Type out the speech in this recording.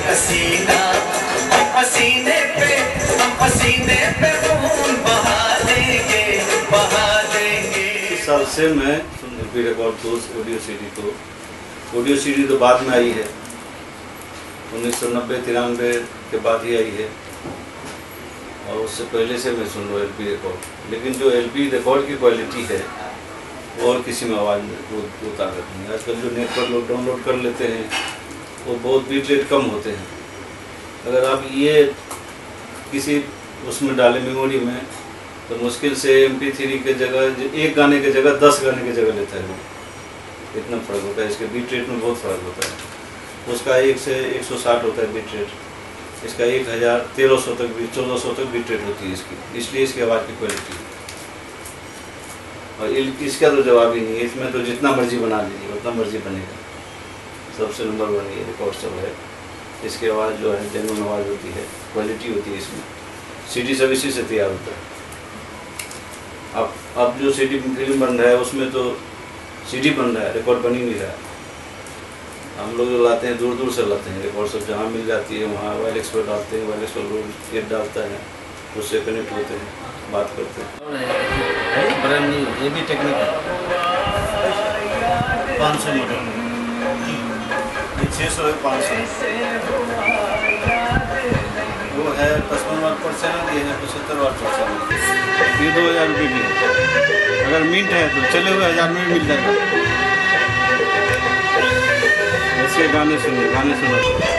पसीना, पसीने पे खून बहा देंगे, बहा देंगे। इस साल से मैं एलपी रिकॉर्ड को ऑडियो सीडी तो बाद में आई है, 1990-93 के बाद ही आई है, और उससे पहले से मैं सुन रहा हूँ एलपी रिकॉर्ड। लेकिन जो एलपी रिकॉर्ड की क्वालिटी है और किसी में आवाज़ में वो ताकत नहीं है। आजकल जो नेट पर लोग डाउनलोड कर लेते हैं वो बहुत बीट रेट कम होते हैं। अगर आप ये किसी उसमें डालें मेमोरी में तो मुश्किल से MP3 के जगह एक गाने की जगह 10 गाने की जगह लेता है वो, इतना फ़र्क होता है। इसके बीट रेट में बहुत फ़र्क होता है। उसका 1 से 160 होता है बीट रेट, इसका 1000 1300 तक 1400 तक बीट रेट होती है इसकी, इसलिए इसकी आवाज़ की क्वालिटी। और इसका तो जवाब ही नहीं है। इसमें तो जितना मर्जी बना लीजिए उतना मर्जी बनेगा। सबसे नंबर 1 ये रिकॉर्ड सब है। इसकी आवाज़ जो है जेन्युइन आवाज़ होती है, क्वालिटी होती है इसमें। CD सब इसी से तैयार होता है। अब जो CD फिल्म बन रहा है उसमें तो CD बन रहा है, रिकॉर्ड बन ही नहीं रहा है। हम लोग जो लाते हैं दूर दूर से लाते हैं रिकॉर्ड, सब जहाँ मिल जाती है वहाँ वायरलेस पर डालते हैं, वायरलेस पर लोग गेट डालता है, उससे कनेक्ट होते हैं, बात करते हैं। ब्रांड न्यू ये भी टेक्निक है, 500 मॉडल, ये 600 है, 500 वो है 55 वाट पर चैनल, ये है 75 वाट पर चैनल। ये 2000 रुपये की है। अगर मिंट है तो चले हुए 1000 में मिल जाएगा। ऐसे गाने सुनो।